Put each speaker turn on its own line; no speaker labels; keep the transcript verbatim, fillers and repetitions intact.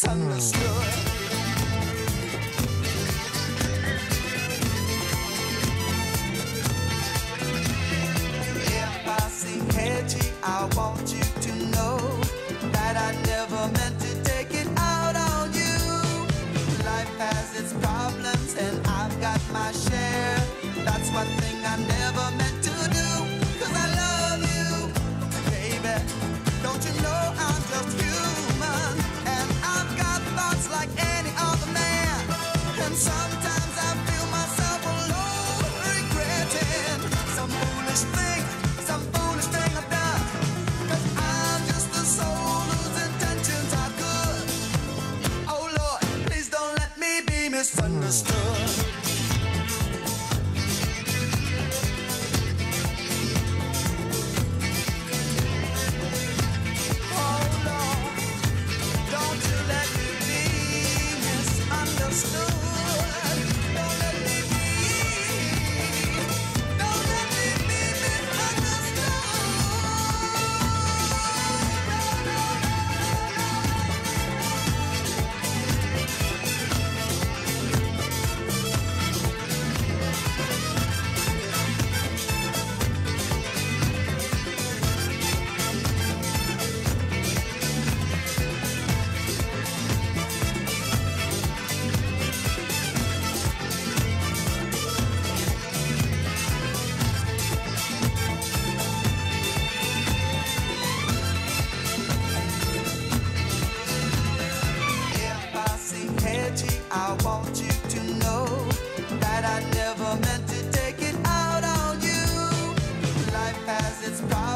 misunderstood. If I sing catchy, I want you to know that I never meant to take it out on you. Life has its problems and I've got my share. That's one thing I never meant to do, 'cause I love you, baby. Don't you know I'm just human, and I've got thoughts like any other man. And sometimes I feel myself alone, regretting some foolish thing, some foolish thing I've done. 'Cause I'm just a soul whose intentions are good. Oh Lord, please don't let me be misunderstood. I want you to know that I never meant to take it out on you. Life has its problems.